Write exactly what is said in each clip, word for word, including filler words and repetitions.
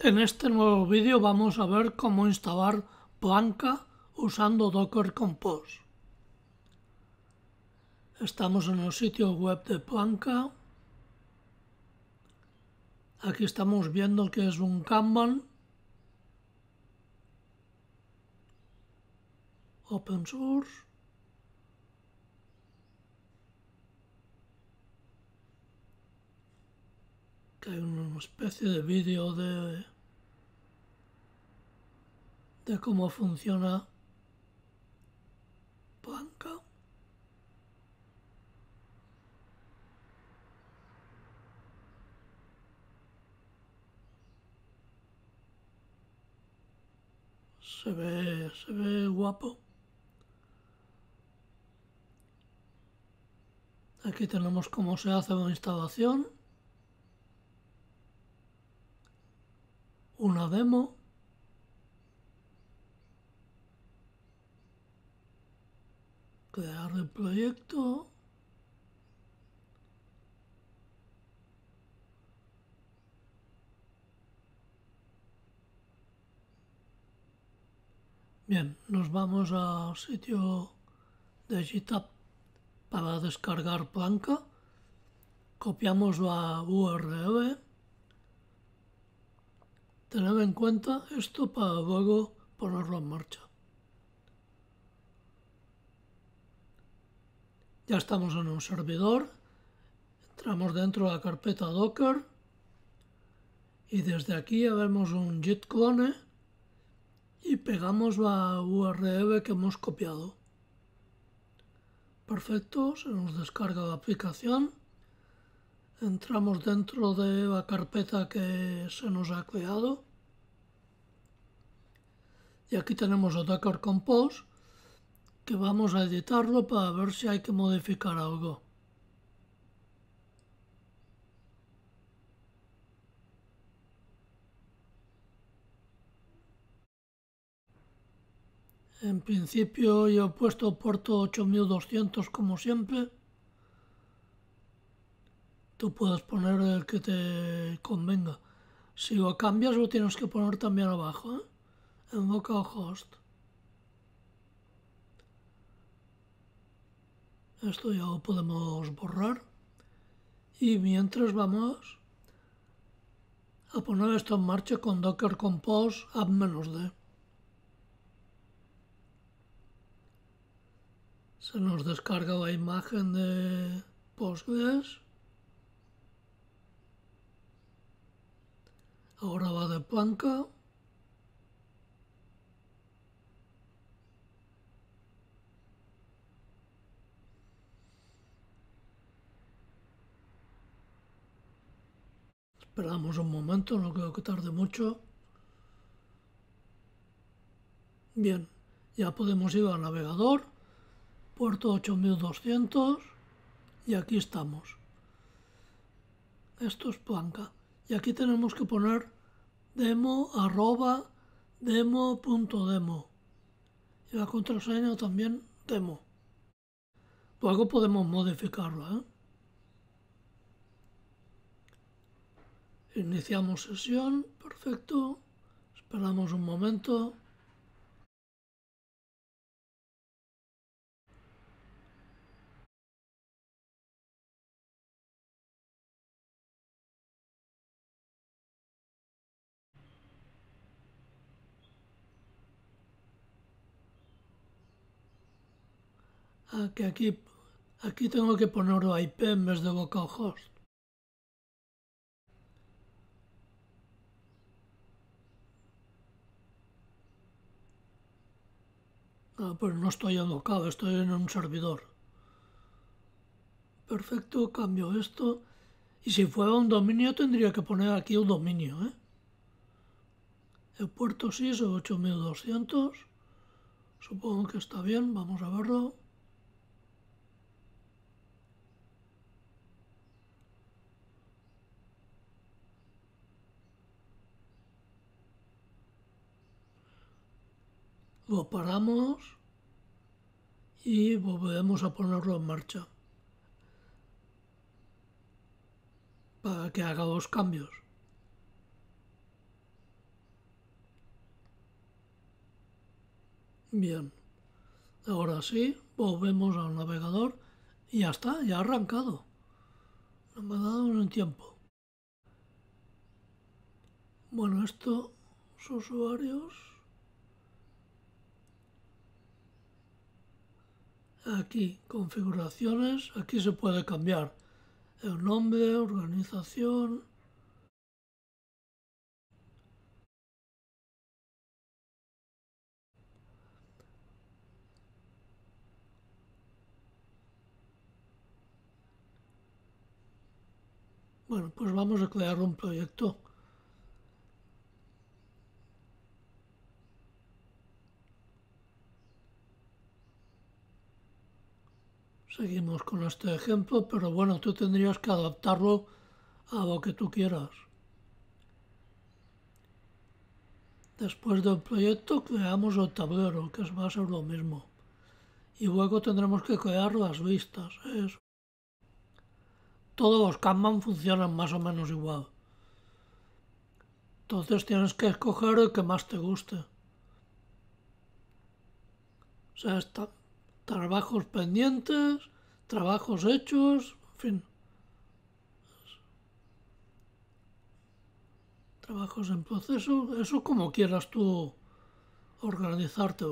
En este nuevo vídeo vamos a ver cómo instalar Planka usando Docker Compose. Estamos en el sitio web de Planka. Aquí estamos viendo que es un Kanban open source. Que hay una especie de vídeo de, de cómo funciona Planka. Se ve, se ve guapo. Aquí tenemos cómo se hace la instalación. Una demo. Crear el proyecto. Bien, nos vamos al sitio de GitHub para descargar Planka. Copiamos la U R L. Tened en cuenta esto para luego ponerlo en marcha. Ya estamos en un servidor. Entramos dentro de la carpeta Docker. Y desde aquí vemos un git clone. Y pegamos la U R L que hemos copiado. Perfecto, se nos descarga la aplicación. Entramos dentro de la carpeta que se nos ha creado. Y aquí tenemos el Docker Compose, que vamos a editarlo para ver si hay que modificar algo. En principio yo he puesto puerto ocho mil doscientos como siempre. Tú puedes poner el que te convenga. Si lo cambias lo tienes que poner también abajo, ¿eh? En localhost. Esto ya lo podemos borrar. Y mientras vamos a poner esto en marcha con Docker Compose app-d. Se nos descarga la imagen de Postgres. Ahora va de Planka. Esperamos un momento, no creo que tarde mucho. Bien, ya podemos ir al navegador, puerto ocho mil doscientos y aquí estamos. Esto es Planka. Y aquí tenemos que poner demo arroba demo punto demo. Y la contraseña también demo. Luego podemos modificarla, ¿eh? Iniciamos sesión, perfecto. Esperamos un momento. Ah, que aquí, aquí tengo que poner la I P en vez de localhost. Ah, pues no estoy en local, estoy en un servidor. Perfecto, cambio esto. Y si fuera un dominio tendría que poner aquí un dominio, ¿eh? El puerto sí es el ocho mil doscientos. Supongo que está bien, vamos a verlo. Lo paramos y volvemos a ponerlo en marcha para que haga los cambios. Bien, ahora sí, volvemos al navegador y ya está, ya ha arrancado. No me ha dado un tiempo. Bueno, esto, los usuarios. Aquí, configuraciones, aquí se puede cambiar el nombre, organización. Bueno, pues vamos a crear un proyecto. Seguimos con este ejemplo, pero bueno, tú tendrías que adaptarlo a lo que tú quieras. Después del proyecto creamos el tablero, que va a ser lo mismo. Y luego tendremos que crear las vistas. Eso. Todos los Kanban funcionan más o menos igual. Entonces tienes que escoger el que más te guste. O sea, está, trabajos pendientes, trabajos hechos, en fin. Trabajos en proceso, eso como quieras tú organizarte.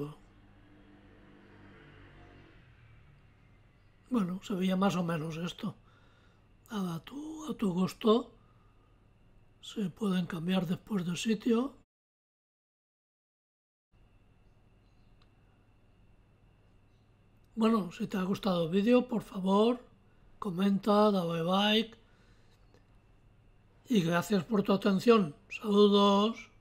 Bueno, se veía más o menos esto. A tu, a tu gusto se pueden cambiar después de sitio. Bueno, si te ha gustado el vídeo, por favor, comenta, dale like y gracias por tu atención. Saludos.